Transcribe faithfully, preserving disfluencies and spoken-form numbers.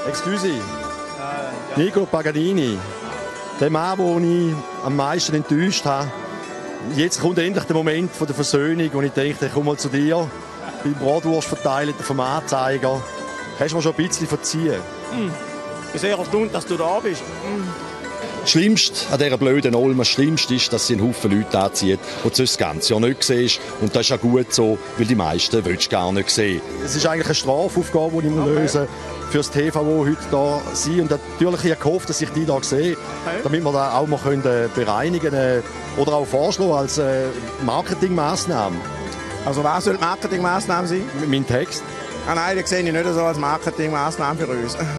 Excuse. Nico Paganini. Der Mann, den ich am meisten enttäuscht habe. Jetzt kommt endlich der Moment der Versöhnung und ich denke, ich komme mal zu dir. Beim Bratwurst verteilen vom Anzeiger. Hast du mir schon ein bisschen verziehen? Mm. Ich bin sehr erstaunt, dass du da bist. Mm. Das Schlimmste an dieser blöden Olm, das Schlimmste ist, dass sie einen Haufen Leute anzieht, die du das ganze Jahr nicht siehst. Und das ist ja gut so, weil die meisten willst du gar nicht sehen. Es ist eigentlich eine Strafaufgabe, die ich okay. lösen muss für das T V, das heute hier sind. Und natürlich habe ich gehofft, dass ich die hier sehe, okay. damit wir das auch mal können, äh, bereinigen können äh, oder auch vorschlagen als äh, Marketingmaßnahme. Also was soll die Marketingmaßnahme sein? Mein Text. Ah nein, das sehe ich nicht so als Marketingmaßnahme für uns.